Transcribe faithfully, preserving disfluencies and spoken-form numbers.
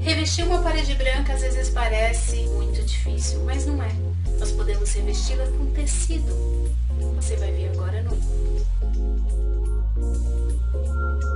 Revestir uma parede branca às vezes parece muito difícil, mas não é. Nós podemos revesti-la com tecido. Você vai ver agora no vídeo.